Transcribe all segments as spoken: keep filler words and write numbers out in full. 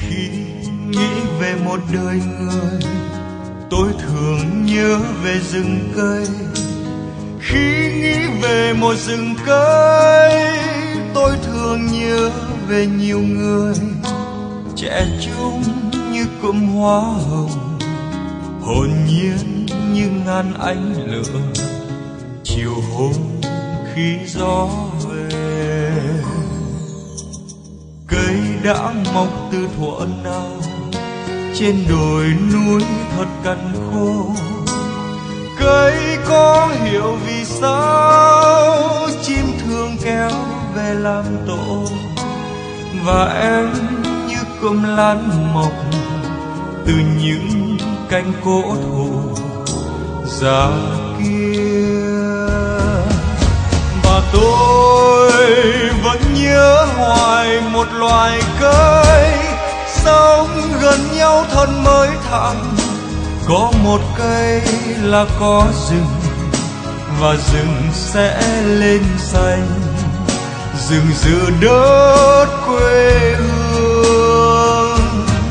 Khi nghĩ về một đời người, tôi thường nhớ về rừng cây. Khi nghĩ về một rừng cây, tôi thường nhớ về nhiều người trẻ trung như cụm hoa hồng, hồn nhiên như ngàn ánh lửa chiều hôm khi gió về. Cây đã mọc từ thuở nào trên đồi núi thật cằn khô. Cây có hiểu vì sao chim thường kéo về làm tổ, và em như cụm lan mọc từ những cánh cổ thụ già kia. Và tôi vẫn nhớ hoài một loài cây sống gần nhau thân mới thẳng. Có một cây là có rừng, và rừng sẽ lên xanh, rừng giữa đất quê hương.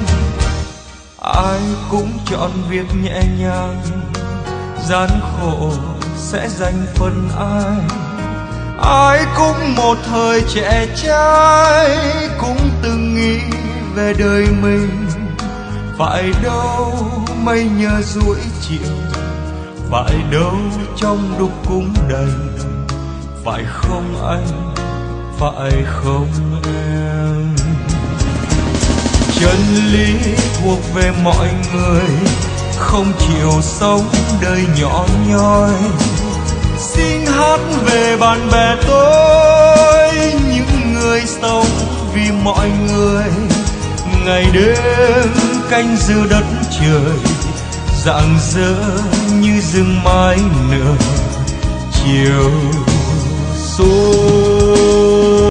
Ai cũng chọn việc nhẹ nhàng, gian khổ sẽ dành phần ai. Ai cũng một thời trẻ trai, cũng từng nghĩ về đời mình. Phải đâu mây nhờ duỗi chiều, phải đâu trong đúc cũng đầy. Phải không anh, phải không em? Chân lý thuộc về mọi người, không chịu sống đời nhỏ nhoi. Xin hát về bạn bè tôi, những người sống vì mọi người. Ngày đêm canh giữ đất trời, rạng rỡ như rừng mai nở chiều